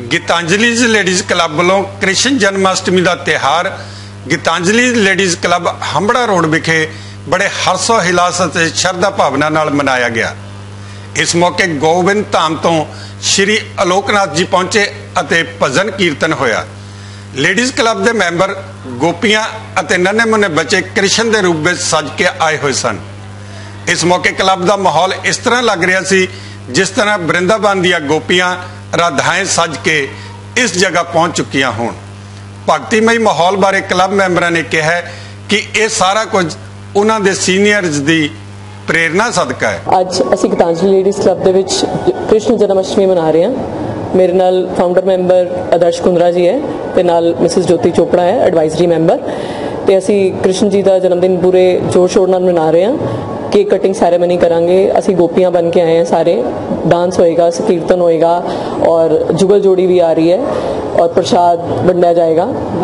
Geetanjali ladies club वालों कृष्ण जन्माष्टमी का त्यौहार Gitanjali ladies club Hambran road विखे बड़े हरसो हिलास और श्रद्धा भावना नाल मनाया गया। इस मौके गोविंद धाम तो श्री आलोकनाथ जी पहुंचे और भजन कीर्तन होया। लेडीज़ क्लब के मैंबर गोपियां और नन्हे मुन्ने बच्चे कृष्ण के रूप में सज के आए हुए सन। इस मौके क्लब का माहौल इस तरह लग रहा सी जिस तरह वृंदावन दियां गोपियां राधाएं सज के इस जगह पहुंच चुकियां हों। भगतीमई माहौल बारे क्लब मैंबरां ने कहा कि यह सारा कुछ उन्होंने सीनियर्स की प्रेरणा सदका है। आज असी गीतांजलि लेडीज़ क्लब दे विच कृष्ण जन्माष्टमी मना रहे हैं। मेरे नाल फाउंडर मैंबर आदर्श कुंद्रा जी है ते नाल मिसिस ज्योति चोपड़ा है एडवाइजरी मैंबर। ते असी कृष्ण जी का जन्मदिन पूरे जोर शोर नाल मना रहे हैं। केक कटिंग सैरेमनी करांगे। असी गोपियां बन के आए हैं सारे। डांस होएगा, कीर्तन होएगा और जुगल जोड़ी भी आ रही है और प्रसाद बंटा जाएगा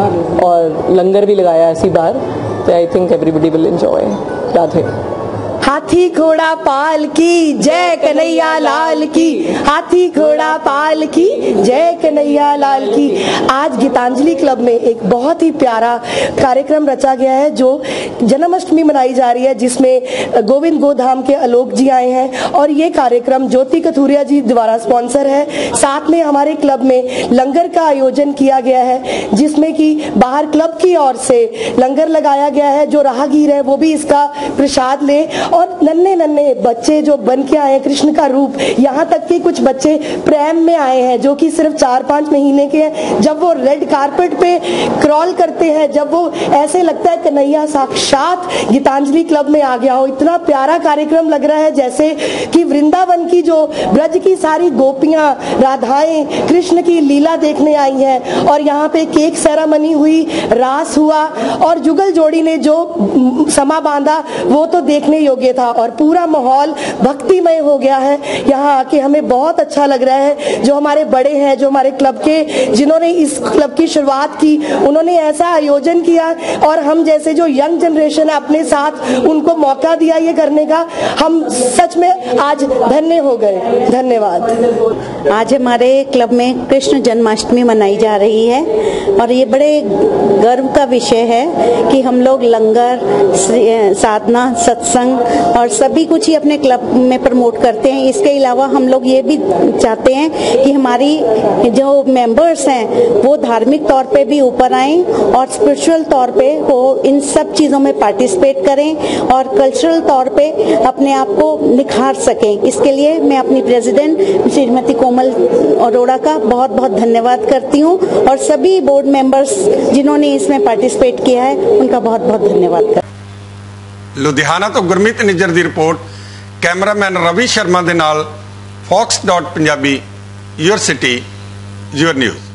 और लंगर भी लगाया है इसी बार। तो I think everybody will enjoy. Radhe. हाथी घोड़ा पाल की जय कन्हैया लाल की, हाथी घोड़ा पाल की जय कन्हैया लाल की। आज गीतांजलि क्लब में एक बहुत ही प्यारा कार्यक्रम रचा गया है जो जन्माष्टमी मनाई जा रही है, जिसमें गोविंद गोधाम के आलोक जी आए हैं और ये कार्यक्रम ज्योति कथूरिया जी द्वारा स्पॉन्सर है। साथ में हमारे क्लब में लंगर का आयोजन किया गया है जिसमें कि बाहर क्लब की ओर से लंगर लगाया गया है। जो राहगीर है वो भी इसका प्रसाद ले और नन्हे नन्हे बच्चे जो बन के आए हैं कृष्ण का रूप, यहाँ तक कि कुछ बच्चे प्रेम में आए हैं जो कि सिर्फ 4-5 महीने के हैं। जब वो रेड कारपेट पे क्रॉल करते हैं, जब वो ऐसे लगता है कन्हैया साक्षात गीतांजलि क्लब में आ गया हो। इतना प्यारा कार्यक्रम लग रहा है जैसे कि वृंदावन की जो ब्रज की सारी गोपियां राधाएं कृष्ण की लीला देखने आई हैं और यहाँ पे केक सेरेमनी हुई, रास हुआ और जुगल जोड़ी ने जो समा बांधा वो तो देखने योग्य था और पूरा माहौल भक्तिमय हो गया है। यहाँ आके हमें बहुत अच्छा लग रहा है। जो हमारे बड़े हैं, जो हमारे क्लब के जिन्होंने इस क्लब की शुरुआत की, उन्होंने ऐसा आयोजन किया और हम जैसे जो यंग जनरेशन है अपने साथ उनको मौका दिया ये करने का। हम सच में आज धन्य हो गए। धन्यवाद। आज हमारे क्लब में कृष्ण जन्माष्टमी मनाई जा रही है और ये बड़े गर्व का विषय है कि हम लोग लंगर, साधना, सत्संग और सभी कुछ ही अपने क्लब में प्रमोट करते हैं। इसके अलावा हम लोग ये भी चाहते हैं कि हमारी जो मेंबर्स हैं वो धार्मिक तौर पे भी ऊपर आएं और स्पिरिचुअल तौर पे वो इन सब चीज़ों में पार्टिसिपेट करें और कल्चरल तौर पे अपने आप को निखार सकें। इसके लिए मैं अपनी प्रेसिडेंट श्रीमती कोमल अरोड़ा का बहुत बहुत धन्यवाद करती हूँ और सभी बोर्ड मेंबर्स जिन्होंने इसमें पार्टिसिपेट किया है उनका बहुत बहुत धन्यवाद करती हूँ। लुधियाना तो गुरमीत निज्जर की रिपोर्ट। कैमरामैन रवि शर्मा के नाल Fox.Punjabi, your city your news.